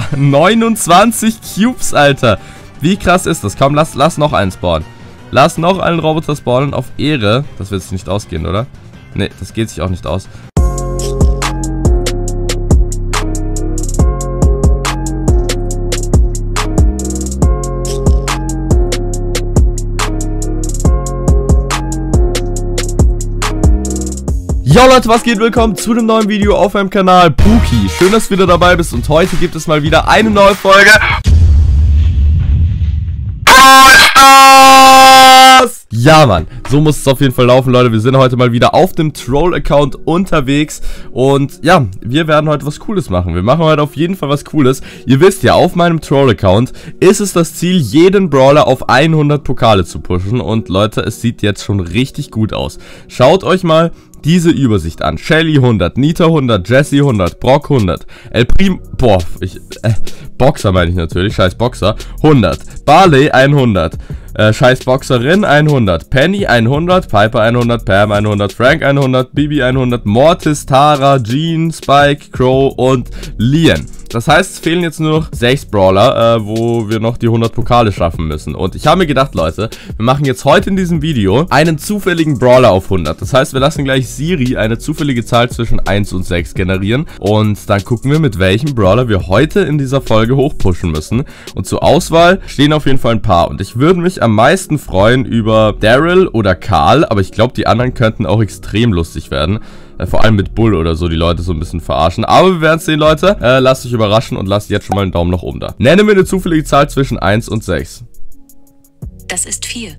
29 Cubes, Alter. Wie krass ist das? Komm, lass noch einen spawnen. Lass noch einen Roboter spawnen auf Ehre. Das wird sich nicht ausgehen, oder? Ne, das geht sich auch nicht aus. Yo Leute, was geht? Willkommen zu einem neuen Video auf meinem Kanal Puki. Schön, dass du wieder dabei bist und heute gibt es mal wieder eine neue Folge. Ja, Mann, so muss es auf jeden Fall laufen, Leute. Wir sind heute mal wieder auf dem Troll-Account unterwegs und ja, wir werden heute was Cooles machen. Wir machen heute auf jeden Fall was Cooles. Ihr wisst ja, auf meinem Troll-Account ist es das Ziel, jeden Brawler auf 100 Pokale zu pushen und Leute, es sieht jetzt schon richtig gut aus. Schaut euch mal diese Übersicht an. Shelly 100, Nita 100, Jesse 100, Brock 100, El Primo, Boxer meine ich natürlich, scheiß Boxer, 100, Barley 100, scheiß Boxerin 100, Penny 100, Piper 100, Pam 100, Frank 100, Bibi 100, Mortis, Tara, Jean, Spike, Crow und Lian. Das heißt, es fehlen jetzt nur noch 6 Brawler, wo wir noch die 100 Pokale schaffen müssen. Und ich habe mir gedacht, Leute, wir machen jetzt heute in diesem Video einen zufälligen Brawler auf 100. Das heißt, wir lassen gleich Siri eine zufällige Zahl zwischen 1 und 6 generieren. Und dann gucken wir, mit welchem Brawler wir heute in dieser Folge hochpushen müssen. Und zur Auswahl stehen auf jeden Fall ein paar. Und ich würde mich am meisten freuen über Daryl oder Karl. Aber ich glaube, die anderen könnten auch extrem lustig werden. Vor allem mit Bull oder so, die Leute so ein bisschen verarschen. Aber wir werden es sehen, Leute. Lasst euch überraschen und lasst jetzt schon mal einen Daumen nach oben da. Nenne mir eine zufällige Zahl zwischen 1 und 6. Das ist 4.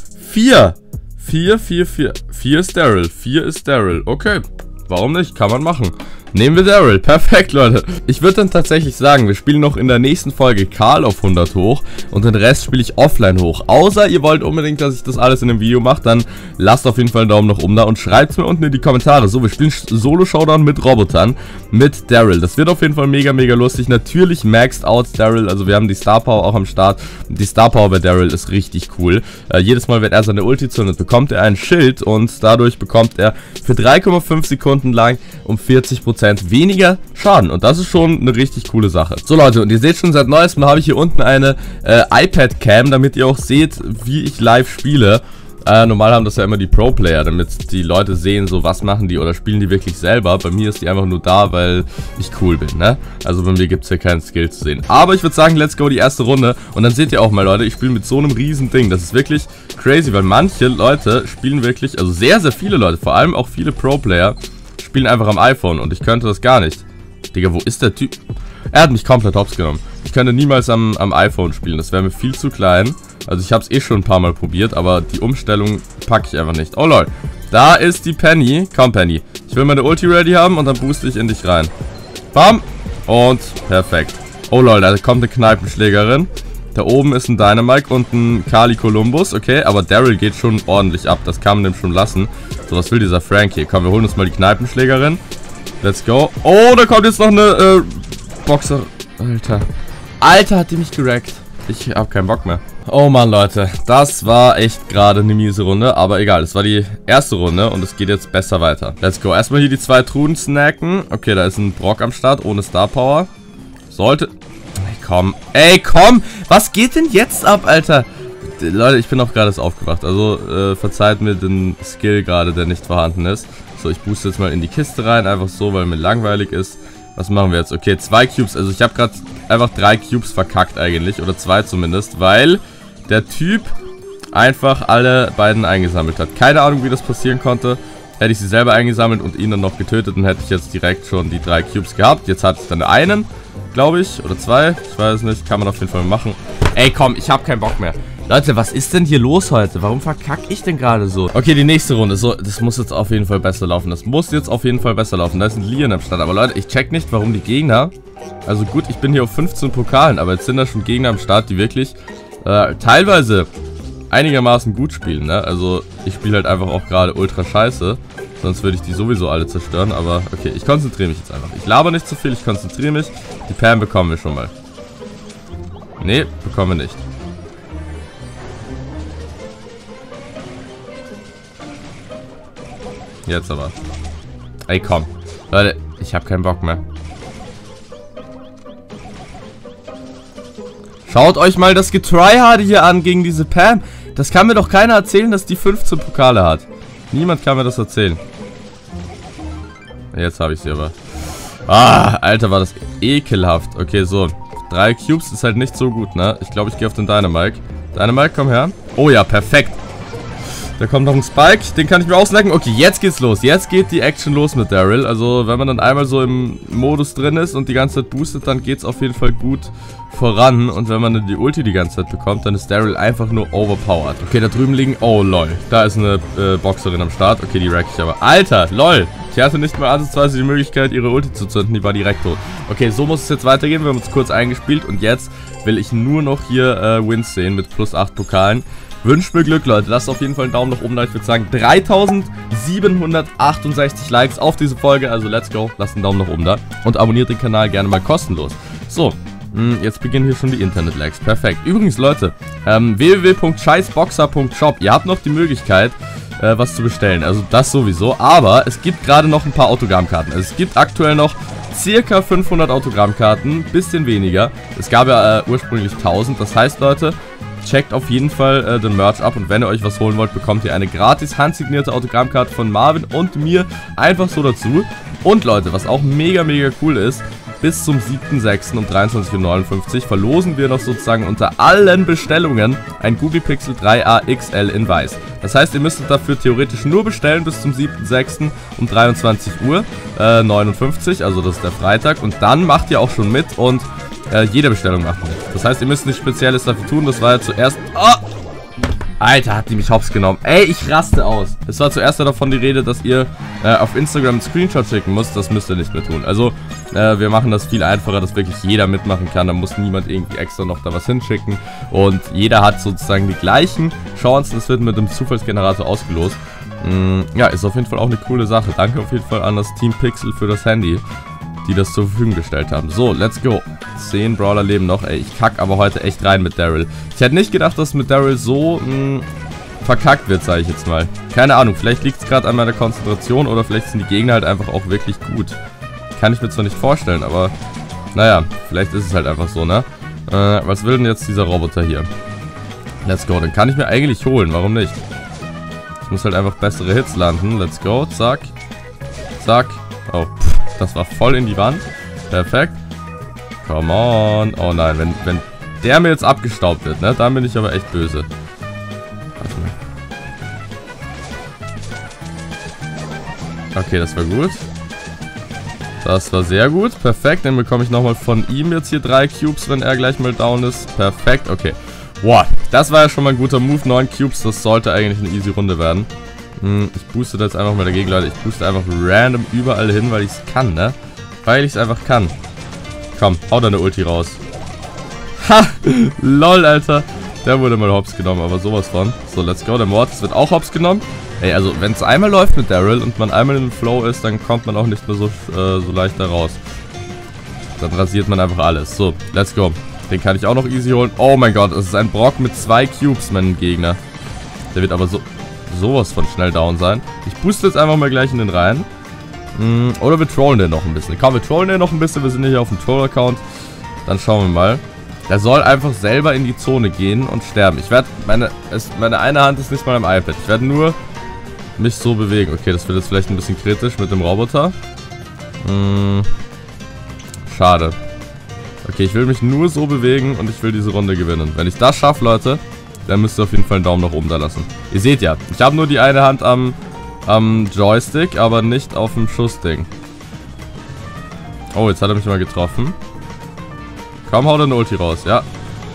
4. 4 ist Daryl. 4 ist Daryl. Okay. Warum nicht? Kann man machen. Nehmen wir Daryl. Perfekt, Leute. Ich würde dann tatsächlich sagen, wir spielen noch in der nächsten Folge Karl auf 100 hoch und den Rest spiele ich offline hoch. Außer ihr wollt unbedingt, dass ich das alles in dem Video mache, dann lasst auf jeden Fall einen Daumen nach oben da und schreibt es mir unten in die Kommentare. So, wir spielen Solo-Showdown mit Robotern, mit Daryl. Das wird auf jeden Fall mega, mega lustig. Natürlich maxed out Daryl, also wir haben die Star Power auch am Start. Die Star Power bei Daryl ist richtig cool. Jedes Mal, wenn er seine Ulti zündet, bekommt er ein Schild und dadurch bekommt er für 3,5 Sekunden lang um 40% weniger Schaden. Und das ist schon eine richtig coole Sache. So, Leute, und ihr seht schon, seit neuestem habe ich hier unten eine iPad-Cam, damit ihr auch seht, wie ich live spiele. Normal haben das ja immer die Pro-Player, damit die Leute sehen, so was machen die oder spielen die wirklich selber. Bei mir ist die einfach nur da, weil ich cool bin, ne? Also bei mir gibt es hier keinen Skill zu sehen. Aber ich würde sagen, let's go die erste Runde. Und dann seht ihr auch mal, Leute, ich spiele mit so einem riesen Ding. Das ist wirklich crazy, weil manche Leute spielen wirklich, also sehr, sehr viele Leute, vor allem auch viele Pro-Player, spielen einfach am iPhone und ich könnte das gar nicht. Digga, wo ist der Typ? Er hat mich komplett hops genommen. Ich könnte niemals am iPhone spielen, das wäre mir viel zu klein. Also ich habe es eh schon ein paar Mal probiert, aber die Umstellung packe ich einfach nicht. Oh lol, da ist die Penny. Komm Penny, ich will meine Ulti ready haben und dann booste ich in dich rein. Bam! Und perfekt. Oh lol, da kommt eine Kneipenschlägerin. Da oben ist ein Dynamite und ein Kali Columbus, okay, aber Daryl geht schon ordentlich ab, das kann man dem schon lassen. So, was will dieser Frank hier? Komm, wir holen uns mal die Kneipenschlägerin. Let's go. Oh, da kommt jetzt noch eine Boxer. Alter, hat die mich gerackt. Ich hab keinen Bock mehr. Oh Mann, Leute, das war echt gerade eine miese Runde, aber egal, es war die erste Runde und es geht jetzt besser weiter. Let's go. Erstmal hier die 2 Truhen snacken. Okay, da ist ein Brock am Start, ohne Star Power. Sollte... Ey, komm! Was geht denn jetzt ab, Alter? Leute, ich bin auch gerade erst aufgewacht. Also, verzeiht mir den Skill gerade, der nicht vorhanden ist. So, ich booste jetzt mal in die Kiste rein. Einfach so, weil mir langweilig ist. Was machen wir jetzt? Okay, 2 Cubes. Also, ich habe gerade einfach 3 Cubes verkackt eigentlich. Oder 2 zumindest. Weil der Typ einfach alle beiden eingesammelt hat. Keine Ahnung, wie das passieren konnte. Hätte ich sie selber eingesammelt und ihn dann noch getötet, dann hätte ich jetzt direkt schon die 3 Cubes gehabt. Jetzt hatte ich dann einen, glaube ich, oder 2. Ich weiß nicht, kann man auf jeden Fall machen. Ey, komm, ich habe keinen Bock mehr. Leute, was ist denn hier los heute? Warum verkacke ich denn gerade so? Okay, die nächste Runde. So, das muss jetzt auf jeden Fall besser laufen. Da ist ein Lian am Start. Aber Leute, ich check nicht, warum die Gegner... Also gut, ich bin hier auf 15 Pokalen, aber jetzt sind da schon Gegner am Start, die wirklich teilweise einigermaßen gut spielen, ne? Also ich spiele halt einfach auch gerade ultra scheiße. Sonst würde ich die sowieso alle zerstören, aber okay, ich konzentriere mich jetzt einfach. Ich laber nicht zu viel, ich konzentriere mich. Die Pam bekommen wir schon mal. Nee, bekommen wir nicht. Jetzt aber. Ey, komm. Leute, ich habe keinen Bock mehr. Schaut euch mal das Getryharde hier an gegen diese Pam. Das kann mir doch keiner erzählen, dass die 15 Pokale hat. Niemand kann mir das erzählen. Jetzt habe ich sie aber. Ah, Alter, war das ekelhaft. Okay, so. 3 Cubes ist halt nicht so gut, ne? Ich glaube, ich gehe auf den Dynamike. Dynamike, komm her. Oh ja, perfekt. Da kommt noch ein Spike, den kann ich mir auslecken. Okay, jetzt geht's los. Jetzt geht die Action los mit Daryl. Also, wenn man dann einmal so im Modus drin ist und die ganze Zeit boostet, dann geht's auf jeden Fall gut voran. Und wenn man dann die Ulti die ganze Zeit bekommt, dann ist Daryl einfach nur overpowered. Okay, da drüben liegen... Oh, lol. Da ist eine Boxerin am Start. Okay, die rack ich aber. Alter, lol. Die hatte nicht mal ansatzweise die Möglichkeit, ihre Ulti zu zünden. Die war direkt tot. Okay, so muss es jetzt weitergehen. Wir haben uns kurz eingespielt. Und jetzt will ich nur noch hier Wins sehen mit plus 8 Pokalen. Wünscht mir Glück, Leute. Lasst auf jeden Fall einen Daumen nach oben da. Ich würde sagen, 3768 Likes auf diese Folge. Also, let's go. Lasst einen Daumen nach oben da. Und abonniert den Kanal gerne mal kostenlos. So, jetzt beginnen hier schon die Internet-Lags. Perfekt. Übrigens, Leute, www.scheißboxer.shop. Ihr habt noch die Möglichkeit, was zu bestellen. Also, das sowieso. Aber es gibt gerade noch ein paar Autogrammkarten. Also, es gibt aktuell noch circa 500 Autogrammkarten. Bisschen weniger. Es gab ja ursprünglich 1000. Das heißt, Leute... Checkt auf jeden Fall den Merch ab und wenn ihr euch was holen wollt, bekommt ihr eine gratis handsignierte Autogrammkarte von Marvin und mir einfach so dazu. Und Leute, was auch mega, mega cool ist, bis zum 7.6. um 23:59 Uhr verlosen wir noch sozusagen unter allen Bestellungen ein Google Pixel 3a XL in weiß. Das heißt, ihr müsstet dafür theoretisch nur bestellen bis zum 7.6. um 23:59 Uhr, also das ist der Freitag. Und dann macht ihr auch schon mit und jede Bestellung macht mit. Das heißt, ihr müsst nichts Spezielles dafür tun. Das war ja zuerst... Oh! Alter, hat die mich hops genommen. Ey, ich raste aus. Es war zuerst ja davon die Rede, dass ihr auf Instagram einen Screenshot schicken müsst. Das müsst ihr nicht mehr tun. Also, wir machen das viel einfacher, dass wirklich jeder mitmachen kann. Da muss niemand irgendwie extra noch da was hinschicken. Und jeder hat sozusagen die gleichen Chancen. Es wird mit dem Zufallsgenerator ausgelost. Ja, ist auf jeden Fall auch eine coole Sache. Danke auf jeden Fall an das Team Pixel für das Handy, die das zur Verfügung gestellt haben. So, let's go. 10 Brawler leben noch. Ey, ich kack aber heute echt rein mit Daryl. Ich hätte nicht gedacht, dass mit Daryl so verkackt wird, sage ich jetzt mal. Keine Ahnung, vielleicht liegt es gerade an meiner Konzentration oder vielleicht sind die Gegner halt einfach auch wirklich gut. Kann ich mir zwar nicht vorstellen, aber naja, vielleicht ist es halt einfach so, ne? Was will denn jetzt dieser Roboter hier? Let's go, den kann ich mir eigentlich holen, warum nicht? Ich muss halt einfach bessere Hits landen. Let's go, zack. Zack. Oh, das war voll in die Wand. Perfekt. Come on. Oh nein, wenn der mir jetzt abgestaubt wird, ne? Dann bin ich aber echt böse. Warte mal. Okay, das war gut. Das war sehr gut. Perfekt. Dann bekomme ich nochmal von ihm jetzt hier 3 Cubes, wenn er gleich mal down ist. Perfekt. Okay. Boah, das war ja schon mal ein guter Move. 9 Cubes, das sollte eigentlich eine easy Runde werden. Ich booste da jetzt einfach mal dagegen, Leute. Ich booste einfach random überall hin, weil ich es kann, ne? Weil ich es einfach kann. Komm, hau da eine Ulti raus. Ha! Lol, Alter. Der wurde mal hops genommen, aber sowas von. So, let's go. Der Mortis wird auch hops genommen. Ey, also, wenn es einmal läuft mit Daryl und man einmal in den Flow ist, dann kommt man auch nicht mehr so leicht da raus. Dann rasiert man einfach alles. So, let's go. Den kann ich auch noch easy holen. Oh mein Gott, das ist ein Brock mit 2 Cubes, mein Gegner. Der wird aber sowas von schnell down sein. Ich booste jetzt einfach mal gleich in den rein. Oder wir trollen den noch ein bisschen. Komm, wir trollen den noch ein bisschen. Wir sind hier auf dem Troll-Account. Dann schauen wir mal. Der soll einfach selber in die Zone gehen und sterben. Ich werde... Meine eine Hand ist nicht mal am iPad. Ich werde nur mich so bewegen. Okay, das wird jetzt vielleicht ein bisschen kritisch mit dem Roboter. Schade. Okay, ich will mich nur so bewegen und ich will diese Runde gewinnen. Wenn ich das schaffe, Leute, dann müsst ihr auf jeden Fall einen Daumen nach oben da lassen. Ihr seht ja, ich habe nur die eine Hand am Joystick, aber nicht auf dem Schussding. Oh, jetzt hat er mich mal getroffen. Komm, hau deine Ulti raus, ja.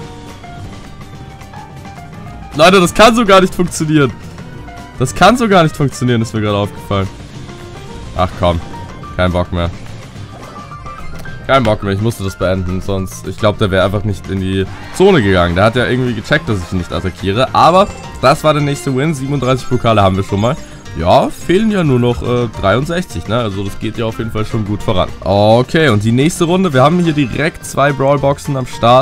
Leute, das kann so gar nicht funktionieren. Das kann so gar nicht funktionieren, ist mir gerade aufgefallen. Ach komm, kein Bock mehr. Kein Bock mehr, ich musste das beenden, sonst, ich glaube, der wäre einfach nicht in die Zone gegangen. Der hat ja irgendwie gecheckt, dass ich ihn nicht attackiere. Aber das war der nächste Win, 37 Pokale haben wir schon mal. Ja, fehlen ja nur noch 63, ne? Also das geht ja auf jeden Fall schon gut voran. Okay, und die nächste Runde, wir haben hier direkt 2 Brawlboxen am Start.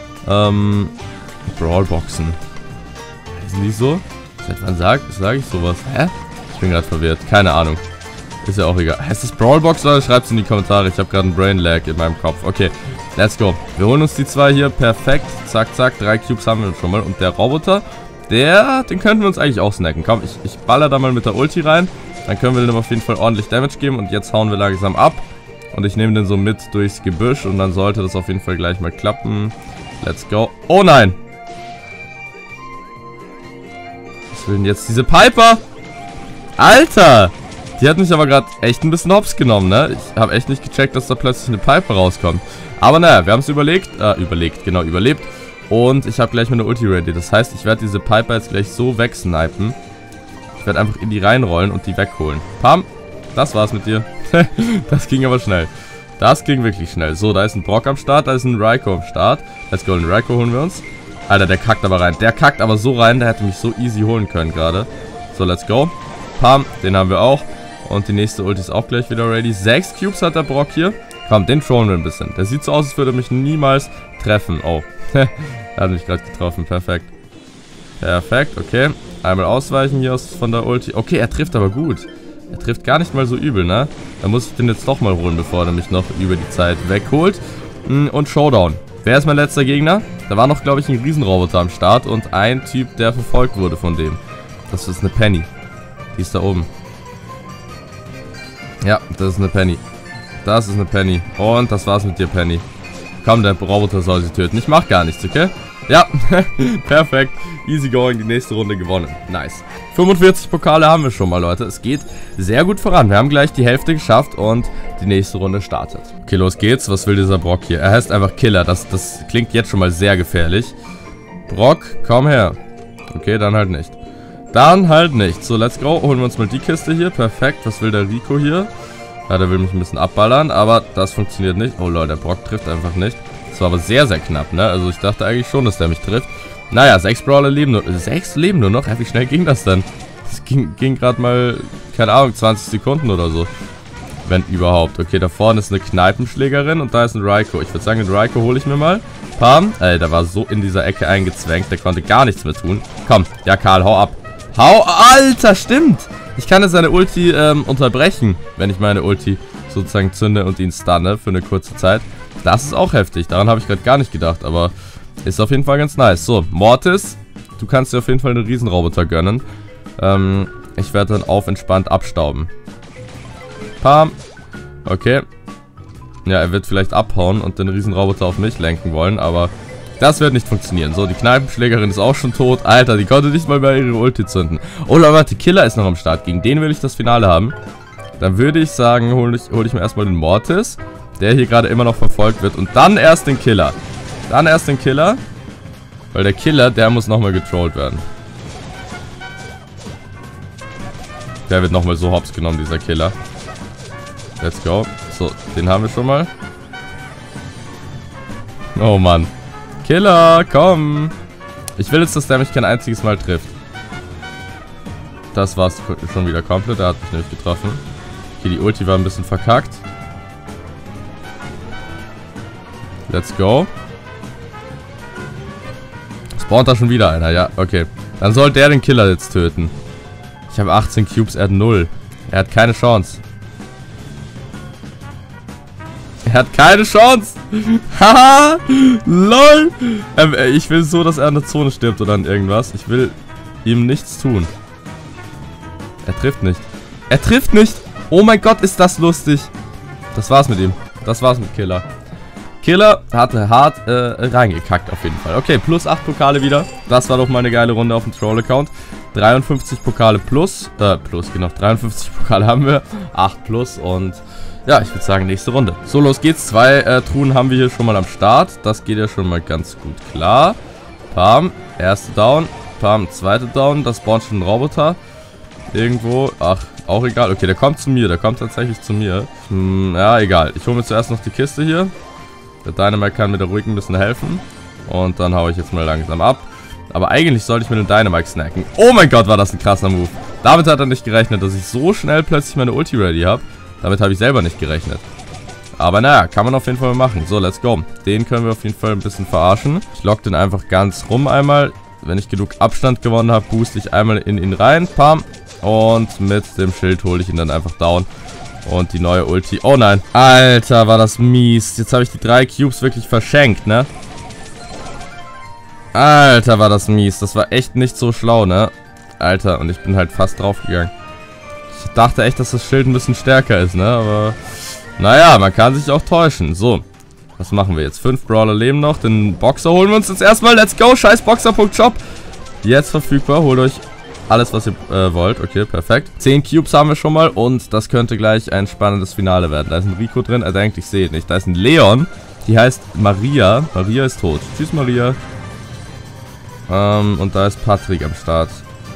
Brawlboxen. Sind die so? Seit wann sage ich sowas? Hä? Ich bin gerade verwirrt, keine Ahnung. Ist ja auch egal. Heißt das Brawlbox oder schreibt es in die Kommentare? Ich habe gerade einen Brain Lag in meinem Kopf. Okay. Let's go. Wir holen uns die zwei hier. Perfekt. Zack, zack. 3 Cubes haben wir schon mal. Und der Roboter, den könnten wir uns eigentlich auch snacken. Komm, ich baller da mal mit der Ulti rein. Dann können wir dem auf jeden Fall ordentlich Damage geben. Und jetzt hauen wir langsam ab. Und ich nehme den so mit durchs Gebüsch. Und dann sollte das auf jeden Fall gleich mal klappen. Let's go. Oh nein! Was will denn jetzt diese Piper? Alter! Die hat mich aber gerade echt ein bisschen hops genommen, ne? Ich habe echt nicht gecheckt, dass da plötzlich eine Piper rauskommt. Aber naja, wir haben es überlebt. Und ich habe gleich meine Ulti ready. Das heißt, ich werde diese Piper jetzt gleich so wegsnipen. Ich werde einfach in die reinrollen und die wegholen. Pam! Das war's mit dir. Das ging aber schnell. Das ging wirklich schnell. So, da ist ein Brock am Start, da ist ein Raikou am Start. Let's go, den Raikou holen wir uns. Alter, der kackt aber rein. Der kackt aber so rein, der hätte mich so easy holen können gerade. So, let's go. Pam, den haben wir auch. Und die nächste Ulti ist auch gleich wieder ready. 6 Cubes hat der Brock hier. Komm, den trollen wir ein bisschen. Der sieht so aus, als würde er mich niemals treffen. Oh, er hat mich gerade getroffen. Perfekt. Perfekt, okay. Einmal ausweichen hier von der Ulti. Okay, er trifft aber gut. Er trifft gar nicht mal so übel, ne? Dann muss ich den jetzt doch mal holen, bevor er mich noch über die Zeit wegholt. Und Showdown. Wer ist mein letzter Gegner? Da war noch, glaube ich, ein Riesenroboter am Start und ein Typ, der verfolgt wurde von dem. Das ist eine Penny. Die ist da oben. Ja, das ist eine Penny. Das ist eine Penny. Und das war's mit dir, Penny. Komm, der Roboter soll sie töten. Ich mach gar nichts, okay? Ja, perfekt. Easy going, die nächste Runde gewonnen. Nice. 45 Pokale haben wir schon mal, Leute. Es geht sehr gut voran. Wir haben gleich die Hälfte geschafft und die nächste Runde startet. Okay, los geht's. Was will dieser Brock hier? Er heißt einfach Killer. Das klingt jetzt schon mal sehr gefährlich. Brock, komm her. Okay, dann halt nicht. Dann halt nicht. So, let's go. Holen wir uns mal die Kiste hier. Perfekt. Was will der Rico hier? Ja, der will mich ein bisschen abballern, aber das funktioniert nicht. Oh Leute, der Brock trifft einfach nicht. Das war aber sehr, sehr knapp, ne? Also ich dachte eigentlich schon, dass der mich trifft. Naja, 6 Brawler leben nur. 6 leben nur noch? Ja, wie schnell ging das denn? Das ging gerade mal, keine Ahnung, 20 Sekunden oder so. Wenn überhaupt. Okay, da vorne ist eine Kneipenschlägerin und da ist ein Raikou. Ich würde sagen, den Raikou hole ich mir mal. Pam. Ey, der war so in dieser Ecke eingezwängt, der konnte gar nichts mehr tun. Komm, ja Karl, hau ab. Hau, Alter, stimmt. Ich kann jetzt seine Ulti unterbrechen, wenn ich meine Ulti sozusagen zünde und ihn stunne für eine kurze Zeit. Das ist auch heftig. Daran habe ich gerade gar nicht gedacht, aber ist auf jeden Fall ganz nice. So, Mortis, du kannst dir auf jeden Fall einen Riesenroboter gönnen. Ich werde dann auf entspannt abstauben. Pam. Okay. Ja, er wird vielleicht abhauen und den Riesenroboter auf mich lenken wollen, aber das wird nicht funktionieren. So, die Kneipenschlägerin ist auch schon tot. Alter, die konnte nicht mal mehr ihre Ulti zünden. Oh, Leute, Killer ist noch am Start. Gegen den will ich das Finale haben. Dann würde ich sagen, hol ich mir erstmal den Mortis, der hier gerade immer noch verfolgt wird. Und dann erst den Killer. Dann erst den Killer. Weil der Killer, der muss nochmal getrollt werden. Der wird nochmal so hops genommen, dieser Killer. Let's go. So, den haben wir schon mal. Oh, Mann. Killer, komm. Ich will jetzt, dass der mich kein einziges Mal trifft. Das war's schon wieder komplett. Der hat mich nämlich getroffen. Okay, die Ulti war ein bisschen verkackt. Let's go. Spawnt da schon wieder einer, ja, okay. Dann soll der den Killer jetzt töten. Ich habe 18 Cubes, er hat 0. Er hat keine Chance. Er hat keine Chance. Haha. LOL. Ich will so, dass er an der Zone stirbt oder an irgendwas. Ich will ihm nichts tun. Er trifft nicht. Er trifft nicht. Oh mein Gott, ist das lustig. Das war's mit ihm. Das war's mit Killer. Killer hatte hart reingekackt auf jeden Fall. Okay, plus 8 Pokale wieder. Das war doch mal eine geile Runde auf dem Troll-Account. 53 Pokale plus. Genau. 53 Pokale haben wir. 8 plus und ja, ich würde sagen, nächste Runde. So, los geht's. 2 Truhen haben wir hier schon mal am Start. Das geht ja schon mal ganz gut klar. Pam, erste Down. Pam, zweite Down. Das spawnt schon ein Roboter. Irgendwo. Ach, auch egal. Okay, der kommt zu mir. Der kommt tatsächlich zu mir. Ja, egal. Ich hole mir zuerst noch die Kiste hier. Der Dynamite kann mir da ruhig ein bisschen helfen. Und dann haue ich jetzt mal langsam ab. Aber eigentlich sollte ich mir den Dynamite snacken. Oh mein Gott, war das ein krasser Move. Damit hat er nicht gerechnet, dass ich so schnell plötzlich meine Ulti ready habe. Damit habe ich selber nicht gerechnet. Aber naja, kann man auf jeden Fall machen. So, let's go. Den können wir auf jeden Fall ein bisschen verarschen. Ich lock den einfach ganz rum einmal. Wenn ich genug Abstand gewonnen habe, booste ich einmal in ihn rein. Pam. Und mit dem Schild hole ich ihn dann einfach down. Und die neue Ulti. Oh nein. Alter, war das mies. Jetzt habe ich die 3 Cubes wirklich verschenkt, ne? Alter, war das mies. Das war echt nicht so schlau, ne? Alter, und ich bin halt fast draufgegangen. Ich dachte echt, dass das Schild ein bisschen stärker ist, ne? Aber naja, man kann sich auch täuschen. So, was machen wir jetzt? 5 Brawler leben noch. Den Boxer holen wir uns jetzt erstmal. Let's go. Scheiß Boxer.shop. Jetzt verfügbar. Holt euch alles, was ihr wollt. Okay, perfekt. 10 Cubes haben wir schon mal. Und das könnte gleich ein spannendes Finale werden. Da ist ein Rico drin. Er denkt, ich sehe ihn nicht. Da ist ein Leon. Die heißt Maria. Maria ist tot. Tschüss, Maria. Und da ist Patrick am Start.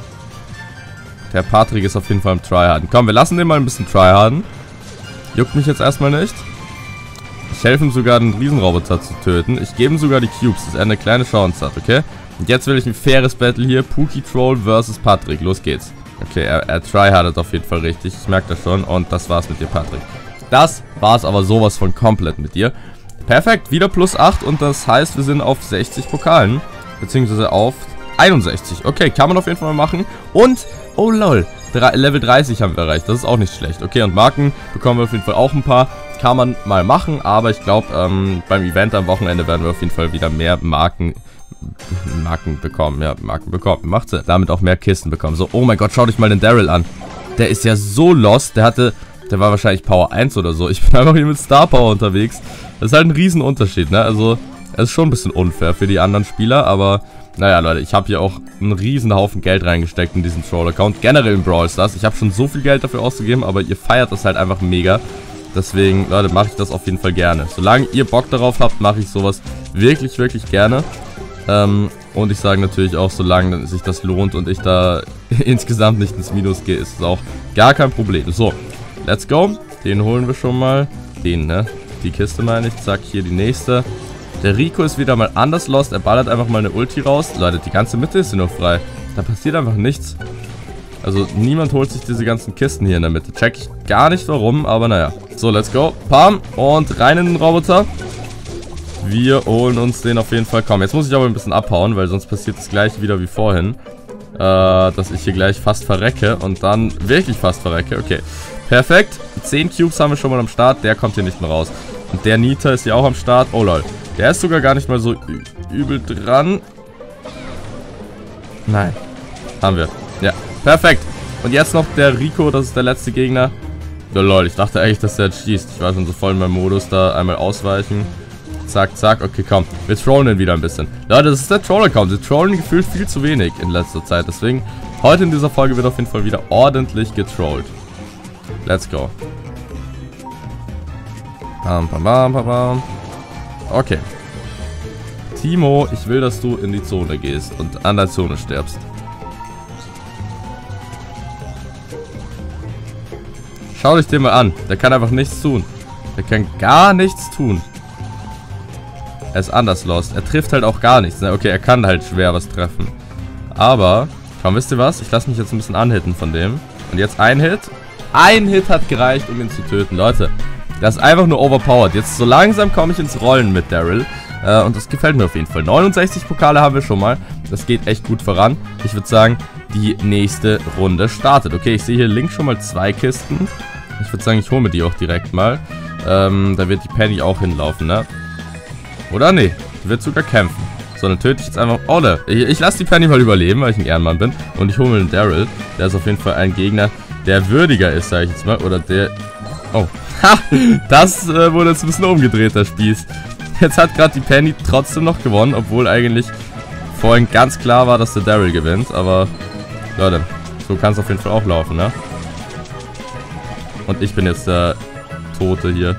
Der Patrick ist auf jeden Fall am Tryharden. Komm, wir lassen den mal ein bisschen tryharden. Juckt mich jetzt erstmal nicht. Ich helfe ihm sogar, den Riesenroboter zu töten. Ich gebe ihm sogar die Cubes, dass er eine kleine Chance hat, okay? Und jetzt will ich ein faires Battle hier. Pookie Troll versus Patrick. Los geht's. Okay, er tryhardet auf jeden Fall richtig. Ich merke das schon. Und das war's mit dir, Patrick. Das war's aber sowas von komplett mit dir. Perfekt, wieder plus 8. Und das heißt, wir sind auf 60 Pokalen. Beziehungsweise auf 61. Okay, kann man auf jeden Fall mal machen. Und, oh lol, Level 30 haben wir erreicht. Das ist auch nicht schlecht. Okay, und Marken bekommen wir auf jeden Fall auch ein paar. Kann man mal machen, aber ich glaube, beim Event am Wochenende werden wir auf jeden Fall wieder mehr Marken bekommen. Ja, Marken bekommen. Macht Sinn. Damit auch mehr Kisten bekommen. So, oh mein Gott, schau dich mal den Daryl an. Der ist ja so lost. Der war wahrscheinlich Power 1 oder so. Ich bin einfach hier mit Star Power unterwegs. Das ist halt ein Riesenunterschied, ne? Also, es ist schon ein bisschen unfair für die anderen Spieler, aber naja, Leute, ich habe hier auch einen riesen Haufen Geld reingesteckt in diesen Troll-Account. Generell in Brawl Stars. Ich habe schon so viel Geld dafür ausgegeben, aber ihr feiert das halt einfach mega. Deswegen, Leute, mache ich das auf jeden Fall gerne. Solange ihr Bock darauf habt, mache ich sowas wirklich, wirklich gerne. Und ich sage natürlich auch, solange sich das lohnt und ich da insgesamt nicht ins Minus gehe, ist es auch gar kein Problem. So, let's go. Den holen wir schon mal. Den, ne? Die Kiste meine ich. Zack, hier die nächste. Der Rico ist wieder mal anders lost. Er ballert einfach mal eine Ulti raus. Leute, die ganze Mitte ist hier noch frei. Da passiert einfach nichts. Also niemand holt sich diese ganzen Kisten hier in der Mitte. Check ich gar nicht warum, aber naja. So, let's go. Pam. Und rein in den Roboter. Wir holen uns den auf jeden Fall. Komm, jetzt muss ich aber ein bisschen abhauen, weil sonst passiert das gleiche wieder wie vorhin. Dass ich hier gleich fast verrecke und dann wirklich fast verrecke. Okay, perfekt. 10 Cubes haben wir schon mal am Start. Der kommt hier nicht mehr raus. Und der Nita ist hier auch am Start. Oh lol. Der ist sogar gar nicht mal so übel dran. Nein. Haben wir. Ja, perfekt. Und jetzt noch der Rico, das ist der letzte Gegner. Oh lol, ich dachte eigentlich, dass der jetzt schießt. Ich war schon so voll in meinem Modus, da einmal ausweichen. Zack, zack. Okay, komm. Wir trollen den wieder ein bisschen. Leute, das ist der Troll-Account. Wir trollen gefühlt viel zu wenig in letzter Zeit. Deswegen, heute in dieser Folge wird auf jeden Fall wieder ordentlich getrollt. Let's go. Bam, bam, bam, bam, bam. Okay. Timo, ich will, dass du in die Zone gehst und an der Zone stirbst. Schau dich den mal an. Der kann einfach nichts tun. Der kann gar nichts tun. Er ist anders lost. Er trifft halt auch gar nichts. Okay, er kann halt schwer was treffen. Aber, komm, wisst ihr was? Ich lasse mich jetzt ein bisschen anhitten von dem. Und jetzt ein Hit. Ein Hit hat gereicht, um ihn zu töten. Leute, das ist einfach nur overpowered. Jetzt so langsam komme ich ins Rollen mit Daryl. Und das gefällt mir auf jeden Fall. 69 Pokale haben wir schon mal. Das geht echt gut voran. Ich würde sagen, die nächste Runde startet. Okay, ich sehe hier links schon mal 2 Kisten. Ich würde sagen, ich hole mir die auch direkt mal. Da wird die Penny auch hinlaufen, ne? Oder? Nee, die wird sogar kämpfen. So, dann töte ich jetzt einfach... Oh, ne. Ich lasse die Penny mal überleben, weil ich ein Ehrenmann bin. Und ich hole mir den Daryl. Der ist auf jeden Fall ein Gegner, der würdiger ist, sage ich jetzt mal. Oder der... Oh. Ha! Das wurde jetzt ein bisschen umgedreht, der Spieß. Jetzt hat gerade die Penny trotzdem noch gewonnen, obwohl eigentlich vorhin ganz klar war, dass der Daryl gewinnt. Aber, Leute, so kann es auf jeden Fall auch laufen, ne? Und ich bin jetzt der Tote hier.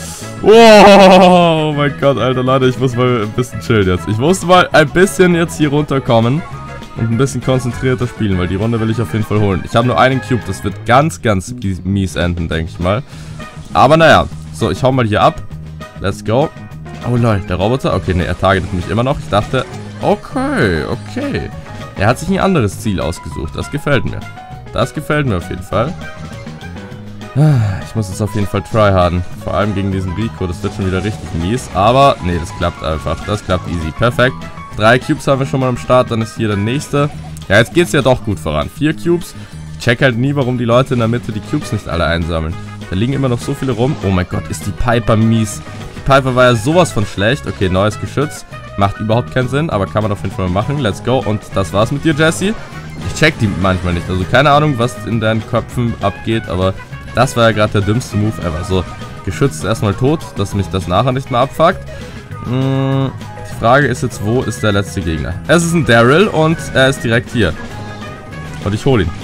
Oh mein Gott, Alter, Leute, ich muss mal ein bisschen chillen jetzt. Ich muss mal ein bisschen jetzt hier runterkommen und ein bisschen konzentrierter spielen, weil die Runde will ich auf jeden Fall holen. Ich habe nur einen Cube, das wird ganz, ganz mies enden, denke ich mal. Aber naja, so, ich hau mal hier ab. Let's go. Oh lol, der Roboter. Okay, ne, er targetet mich immer noch. Ich dachte, okay, okay. Er hat sich ein anderes Ziel ausgesucht. Das gefällt mir. Das gefällt mir auf jeden Fall. Ich muss jetzt auf jeden Fall tryharden. Vor allem gegen diesen Rico. Das wird schon wieder richtig mies. Aber, nee, das klappt einfach. Das klappt easy. Perfekt. 3 Cubes haben wir schon mal am Start. Dann ist hier der nächste. Ja, jetzt geht es ja doch gut voran. 4 Cubes. Ich check halt nie, warum die Leute in der Mitte die Cubes nicht alle einsammeln. Da liegen immer noch so viele rum. Oh mein Gott, ist die Piper mies. Die Piper war ja sowas von schlecht. Okay, neues Geschütz. Macht überhaupt keinen Sinn, aber kann man auf jeden Fall machen. Let's go. Und das war's mit dir, Jesse. Ich check die manchmal nicht. Also keine Ahnung, was in deinen Köpfen abgeht, aber das war ja gerade der dümmste Move ever. So, Geschütz ist erstmal tot, dass mich das nachher nicht mehr abfuckt. Die Frage ist jetzt, wo ist der letzte Gegner? Es ist ein Daryl und er ist direkt hier. Und ich hole ihn.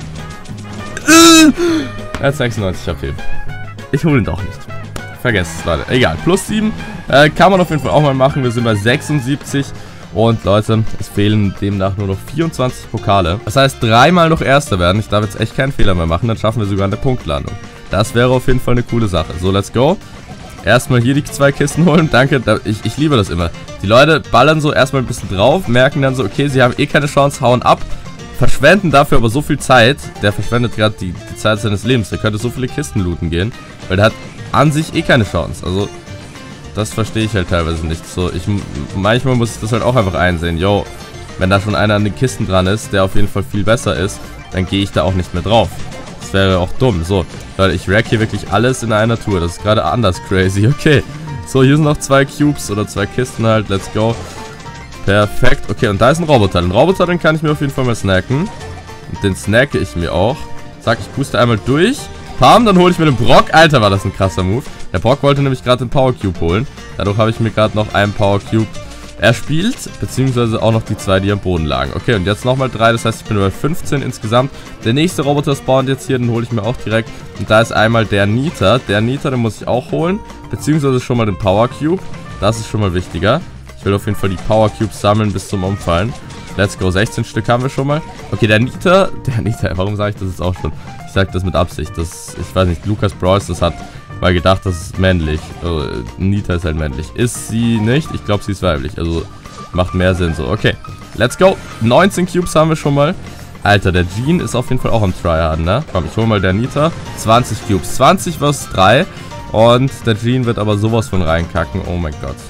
Er hat 96 HP. Ich hole ihn doch nicht. Vergesst es, Leute. Egal. Plus 7 kann man auf jeden Fall auch mal machen. Wir sind bei 76. Und Leute, es fehlen demnach nur noch 24 Pokale. Das heißt, dreimal noch Erster werden. Ich darf jetzt echt keinen Fehler mehr machen. Dann schaffen wir sogar eine Punktlandung. Das wäre auf jeden Fall eine coole Sache. So, let's go. Erstmal hier die 2 Kisten holen. Danke. Ich liebe das immer. Die Leute ballern so erstmal ein bisschen drauf. Merken dann so, okay, sie haben eh keine Chance. Hauen ab. Verschwenden dafür aber so viel Zeit. Der verschwendet gerade die Zeit seines Lebens. Der könnte so viele Kisten looten gehen. Weil der hat an sich eh keine Chance. Also, das verstehe ich halt teilweise nicht. So, manchmal muss ich das halt auch einfach einsehen. Yo, wenn da schon einer an den Kisten dran ist, der auf jeden Fall viel besser ist, dann gehe ich da auch nicht mehr drauf. Das wäre auch dumm. So, Leute, ich rack hier wirklich alles in einer Tour. Das ist gerade anders crazy. Okay. So, hier sind noch 2 Cubes oder 2 Kisten halt. Let's go. Perfekt. Okay, und da ist ein Roboter. Den Roboter, den kann ich mir auf jeden Fall mal snacken. Und den snacke ich mir auch. Zack, ich puste einmal durch. Pam, dann hole ich mir den Brock. Alter, war das ein krasser Move. Der Brock wollte nämlich gerade den Power Cube holen. Dadurch habe ich mir gerade noch einen Power Cube erspielt. Beziehungsweise auch noch die 2, die am Boden lagen. Okay, und jetzt nochmal 3. Das heißt, ich bin bei 15 insgesamt. Der nächste Roboter spawnt jetzt hier. Den hole ich mir auch direkt. Und da ist einmal der Nita. Der Nita, den muss ich auch holen. Beziehungsweise schon mal den Power Cube. Das ist schon mal wichtiger. Ich will auf jeden Fall die Power Cubes sammeln bis zum Umfallen. Let's go, 16 Stück haben wir schon mal. Okay, der Nita, warum sage ich das jetzt auch schon? Ich sage das mit Absicht. Ich weiß nicht, Lucas Brawls, das hat mal gedacht, das ist männlich. Also, Nita ist halt männlich. Ist sie nicht? Ich glaube, sie ist weiblich. Also, macht mehr Sinn so. Okay, let's go. 19 Cubes haben wir schon mal. Alter, der Jean ist auf jeden Fall auch am Tryharden, ne? Komm, ich hole mal der Nita. 20 Cubes. 20 vs 3. Und der Jean wird aber sowas von reinkacken. Oh mein Gott.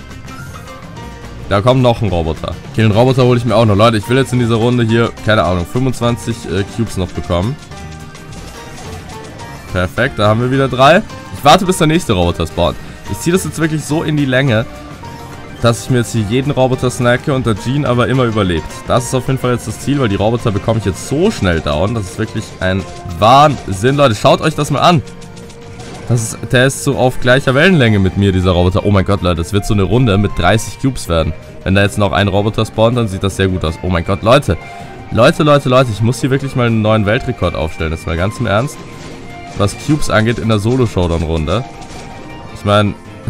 Da kommt noch ein Roboter. Okay, den Roboter hole ich mir auch noch. Leute, ich will jetzt in dieser Runde hier, keine Ahnung, 25 Cubes noch bekommen. Perfekt, da haben wir wieder 3. Ich warte, bis der nächste Roboter spawnt. Ich ziehe das jetzt wirklich so in die Länge, dass ich mir jetzt hier jeden Roboter snacke und der Jean aber immer überlebt. Das ist auf jeden Fall jetzt das Ziel, weil die Roboter bekomme ich jetzt so schnell down. Das ist wirklich ein Wahnsinn. Leute, schaut euch das mal an. Der ist so auf gleicher Wellenlänge mit mir, dieser Roboter. Oh mein Gott, Leute, das wird so eine Runde mit 30 Cubes werden. Wenn da jetzt noch ein Roboter spawnt, dann sieht das sehr gut aus. Oh mein Gott, Leute. Leute, ich muss hier wirklich mal einen neuen Weltrekord aufstellen. Das ist mal ganz im Ernst. Was Cubes angeht in der Solo-Showdown-Runde. Ich meine,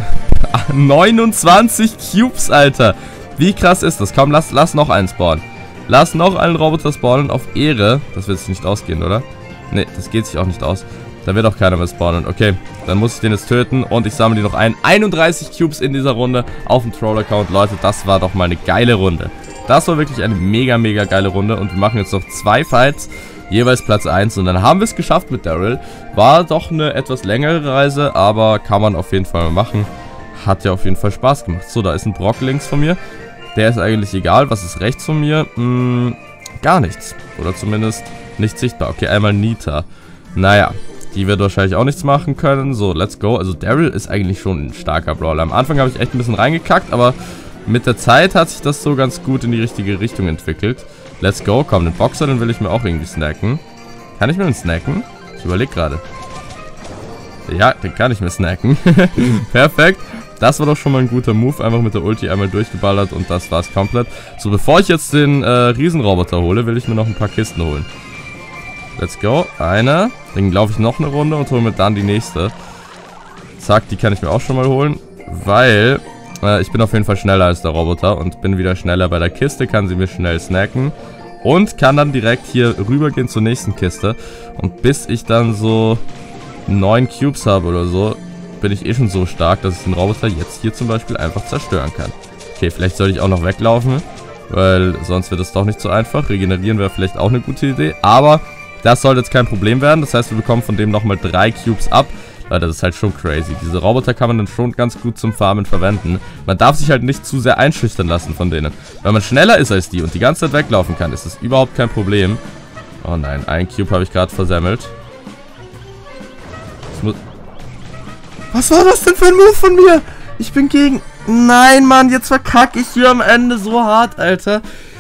29 Cubes, Alter. Wie krass ist das? Komm, lass noch einen spawnen. Lass noch einen Roboter spawnen auf Ehre. Das wird sich nicht ausgehen, oder? Ne, das geht sich auch nicht aus. Da wird auch keiner mehr spawnen. Okay, dann muss ich den jetzt töten und ich sammle die noch ein. 31 Cubes in dieser Runde auf dem Troll-Account. Leute, das war doch mal eine geile Runde. Das war wirklich eine mega geile Runde und wir machen jetzt noch 2 Fights. Jeweils Platz 1 und dann haben wir es geschafft mit Daryl. War doch eine etwas längere Reise, aber kann man auf jeden Fall mal machen. Hat ja auf jeden Fall Spaß gemacht. So, da ist ein Brock links von mir. Der ist eigentlich egal. Was ist rechts von mir? Gar nichts. Oder zumindest nicht sichtbar. Okay, einmal Nita. Naja, die wird wahrscheinlich auch nichts machen können. So, let's go. Also Daryl ist eigentlich schon ein starker Brawler. Am Anfang habe ich echt ein bisschen reingekackt, aber mit der Zeit hat sich das so ganz gut in die richtige Richtung entwickelt. Let's go. Komm, den Boxer, den will ich mir auch irgendwie snacken. Kann ich mir den snacken? Ich überlege gerade. Ja, den kann ich mir snacken. Perfekt. Das war doch schon mal ein guter Move. Einfach mit der Ulti einmal durchgeballert und das war's komplett. So, bevor ich jetzt den Riesenroboter hole, will ich mir noch ein paar Kisten holen. Let's go. Eine. Dann laufe ich noch eine Runde und hole mir dann die nächste. Zack, die kann ich mir auch schon mal holen. Weil ich bin auf jeden Fall schneller als der Roboter und bin wieder schneller bei der Kiste. Kann sie mir schnell snacken. Und kann dann direkt hier rübergehen zur nächsten Kiste. Und bis ich dann so 9 Cubes habe oder so, bin ich eh schon so stark, dass ich den Roboter jetzt hier zum Beispiel einfach zerstören kann. Okay, vielleicht sollte ich auch noch weglaufen, weil sonst wird es doch nicht so einfach. Regenerieren wäre vielleicht auch eine gute Idee, aber das sollte jetzt kein Problem werden. Das heißt, wir bekommen von dem nochmal 3 Cubes ab. Leute, das ist halt schon crazy. Diese Roboter kann man dann schon ganz gut zum Farmen verwenden. Man darf sich halt nicht zu sehr einschüchtern lassen von denen. Wenn man schneller ist als die und die ganze Zeit weglaufen kann, ist das überhaupt kein Problem. Oh nein, ein Cube habe ich gerade versemmelt. muss... Was war das denn für ein Move von mir? Ich bin gegen... Nein, Mann, jetzt verkacke ich hier am Ende so hart, Alter.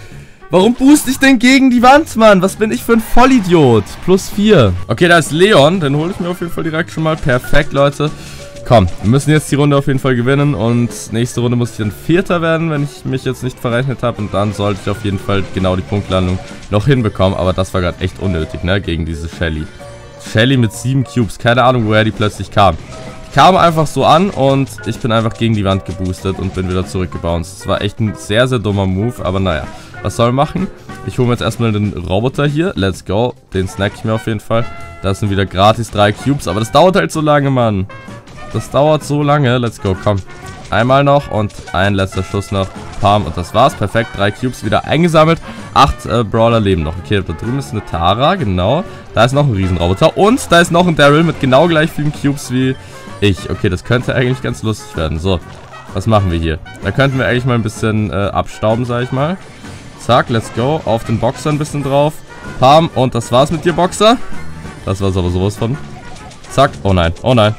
Warum boost ich denn gegen die Wand, Mann? Was bin ich für ein Vollidiot? +4. Okay, da ist Leon. Den hole ich mir auf jeden Fall direkt schon mal. Perfekt, Leute. Komm, wir müssen jetzt die Runde auf jeden Fall gewinnen. Und nächste Runde muss ich dann Vierter werden, wenn ich mich jetzt nicht verrechnet habe. Und dann sollte ich auf jeden Fall genau die Punktlandung noch hinbekommen. Aber das war gerade echt unnötig, ne? Gegen diese Shelly. Shelly mit 7 Cubes. Keine Ahnung, woher die plötzlich kam. Die kam einfach so an und ich bin einfach gegen die Wand geboostet und bin wieder zurückgebounced. Das war echt ein sehr, sehr dummer Move. Aber naja. Was soll man machen? Ich hole mir jetzt erstmal den Roboter hier. Let's go. Den snack ich mir auf jeden Fall. Da sind wieder gratis 3 Cubes. Aber das dauert halt so lange, Mann. Das dauert so lange. Let's go. Komm. Einmal noch und ein letzter Schuss noch. Pam. Und das war's. Perfekt. 3 Cubes wieder eingesammelt. 8 Brawler leben noch. Okay, da drüben ist eine Tara. Genau. Da ist noch ein Riesenroboter. Und da ist noch ein Daryl mit genau gleich vielen Cubes wie ich. Okay, das könnte eigentlich ganz lustig werden. So. Was machen wir hier? Da könnten wir eigentlich mal ein bisschen abstauben, sag ich mal. Zack, let's go. Auf den Boxer ein bisschen drauf. Pam. Und das war's mit dir, Boxer. Das war's aber sowas von. Zack. Oh nein. Oh nein.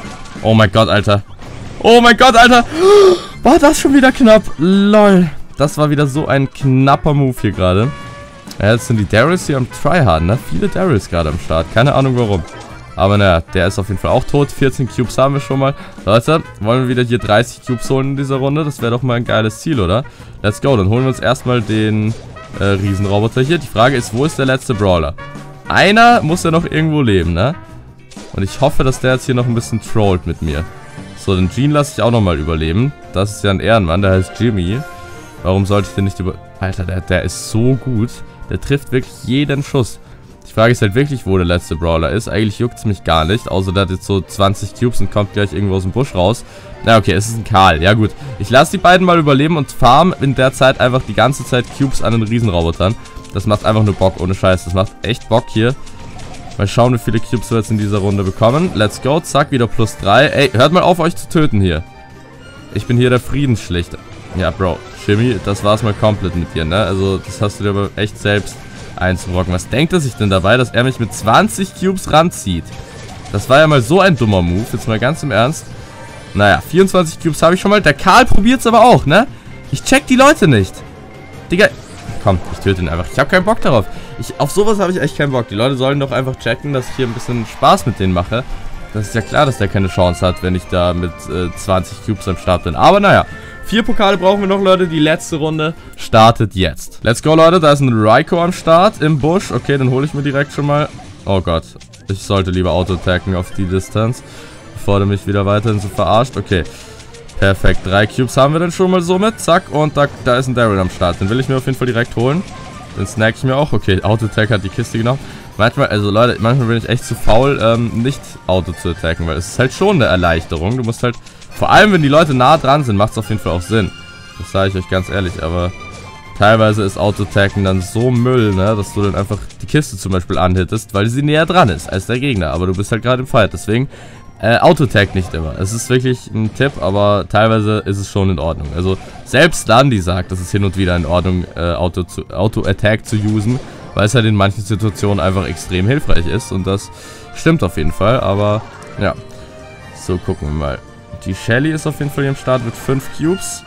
Oh mein Gott, Alter. Oh mein Gott, Alter. War das schon wieder knapp? Lol. Das war wieder so ein knapper Move hier gerade. Ja, jetzt sind die Daryls hier am Tryharden, ne? Viele Daryls gerade am Start. Keine Ahnung warum. Aber naja, der ist auf jeden Fall auch tot. 14 Cubes haben wir schon mal. Leute, wollen wir wieder hier 30 Cubes holen in dieser Runde? Das wäre doch mal ein geiles Ziel, oder? Let's go. Dann holen wir uns erstmal den Riesenroboter hier. Die Frage ist, wo ist der letzte Brawler? Einer muss ja noch irgendwo leben, ne? Und ich hoffe, dass der jetzt hier noch ein bisschen trollt mit mir. So, den Gene lasse ich auch nochmal überleben. Das ist ja ein Ehrenmann, der heißt Jimmy. Warum sollte ich den nicht über... Alter, der ist so gut. Der trifft wirklich jeden Schuss. Die Frage ist halt wirklich, wo der letzte Brawler ist. Eigentlich juckt es mich gar nicht. Außer der hat jetzt so 20 Cubes und kommt gleich irgendwo aus dem Busch raus. Na okay, es ist ein Karl. Ja gut. Ich lasse die beiden mal überleben und farm in der Zeit einfach die ganze Zeit Cubes an den Riesenrobotern. Das macht einfach nur Bock, ohne Scheiß. Das macht echt Bock hier. Mal schauen, wie viele Cubes wir jetzt in dieser Runde bekommen. Let's go. Zack, wieder +3. Ey, hört mal auf, euch zu töten hier. Ich bin hier der Friedensschlichter. Ja, Bro. Jimmy, das war's mal komplett mit dir, ne? Also, das hast du dir aber echt selbst einzurocken. Was denkt er sich denn dabei, dass er mich mit 20 Cubes ranzieht? Das war ja mal so ein dummer Move. Jetzt mal ganz im Ernst. Naja, 24 Cubes habe ich schon mal. Der Karl probiert's aber auch, ne? Ich check die Leute nicht. Digga. Komm, ich töte ihn einfach. Ich habe keinen Bock darauf. Auf sowas habe ich echt keinen Bock. Die Leute sollen doch einfach checken, dass ich hier ein bisschen Spaß mit denen mache. Das ist ja klar, dass der keine Chance hat, wenn ich da mit 20 Cubes am Start bin. Aber naja, 4 Pokale brauchen wir noch, Leute. Die letzte Runde startet jetzt. Let's go, Leute. Da ist ein Raiko am Start im Busch. Okay, dann hole ich mir direkt schon mal... Oh Gott. Ich sollte lieber Auto-attacken auf die Distanz, bevor der mich wieder weiterhin so verarscht. Okay. Perfekt. 3 Cubes haben wir dann schon mal somit. Zack. Und da ist ein Daryl am Start. Den will ich mir auf jeden Fall direkt holen. Den snack ich mir auch. Okay, Auto-attack hat die Kiste genommen. Manchmal, also Leute, manchmal bin ich echt zu faul, nicht Auto zu attacken, weil es ist halt schon eine Erleichterung. Du musst halt, vor allem wenn die Leute nah dran sind, macht es auf jeden Fall auch Sinn. Das sage ich euch ganz ehrlich, aber teilweise ist Auto-attacken dann so Müll, ne, dass du dann einfach die Kiste zum Beispiel anhittest, weil sie näher dran ist als der Gegner. Aber du bist halt gerade im Fight, deswegen Auto-attack nicht immer. Es ist wirklich ein Tipp, aber teilweise ist es schon in Ordnung. Also selbst Landy sagt, dass es hin und wieder in Ordnung Auto-attack zu usen, weil es halt in manchen Situationen einfach extrem hilfreich ist. Und das stimmt auf jeden Fall, aber ja. So, gucken wir mal. Die Shelly ist auf jeden Fall hier am Start mit 5 Cubes.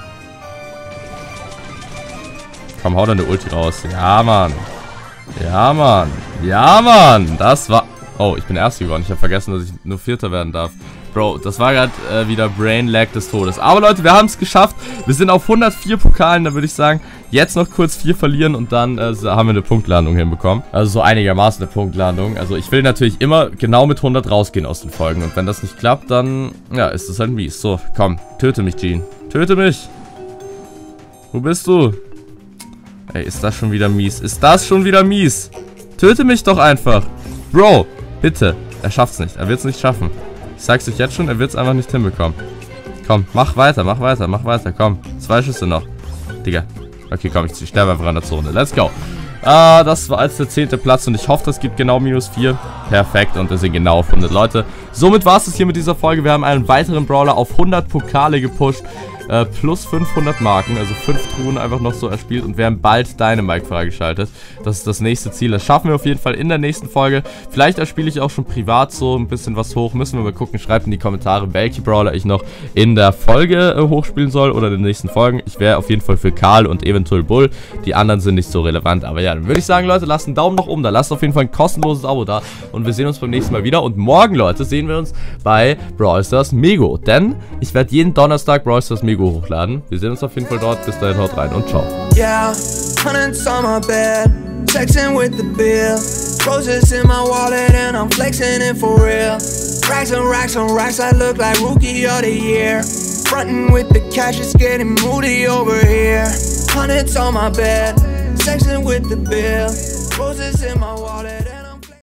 Komm, hau deine Ulti raus. Ja, Mann. Ja, Mann. Ja, Mann. Das war... Oh, ich bin Erster geworden. Ich habe vergessen, dass ich nur Vierter werden darf. Bro, das war gerade wieder Brain Lag des Todes. Aber Leute, wir haben es geschafft. Wir sind auf 104 Pokalen. Da würde ich sagen, jetzt noch kurz 4 verlieren und dann haben wir eine Punktlandung hinbekommen. Also so einigermaßen eine Punktlandung. Also ich will natürlich immer genau mit 100 rausgehen aus den Folgen. Und wenn das nicht klappt, dann ja, ist das halt mies. So, komm, töte mich, Gene. Töte mich. Wo bist du? Ey, ist das schon wieder mies? Ist das schon wieder mies? Töte mich doch einfach. Bro, bitte. Er schafft's nicht. Er wird's nicht schaffen. Ich sag's euch jetzt schon, er wird's einfach nicht hinbekommen. Komm, mach weiter, mach weiter, mach weiter. Komm, 2 Schüsse noch. Digga. Okay, komm, ich sterbe einfach an der Zone. Let's go. Das war als der 10. Platz und ich hoffe, das gibt genau -4. Perfekt, und wir sind genau auf 100 Leute. Somit war es hier mit dieser Folge. Wir haben einen weiteren Brawler auf 100 Pokale gepusht. plus 500 Marken, also 5 Truhen einfach noch so erspielt und wir haben bald Dynamite freigeschaltet. Das ist das nächste Ziel. Das schaffen wir auf jeden Fall in der nächsten Folge. Vielleicht erspiele ich auch schon privat so ein bisschen was hoch. Müssen wir mal gucken. Schreibt in die Kommentare, welche Brawler ich noch in der Folge hochspielen soll oder in den nächsten Folgen. Ich wäre auf jeden Fall für Karl und eventuell Bull. Die anderen sind nicht so relevant. Aber ja, dann würde ich sagen, Leute, lasst einen Daumen nach oben da. Lasst auf jeden Fall ein kostenloses Abo da. Und wir sehen uns beim nächsten Mal wieder. Und morgen, Leute, sehen wir uns bei Brawl Stars Mego. Denn ich werde jeden Donnerstag Brawl Stars Mego hochladen. Wir sehen uns auf jeden Fall dort. Bis dahin, haut rein und ciao. Yeah, hundreds on my bed, flexing with the bill. Roses in my wallet and I'm flexing it for real. Racks and racks and racks, I look like rookie of the year. Frontin' with the cash, it's getting moody over here. Hundreds on my bed, flexing with the bill. Roses in my wallet.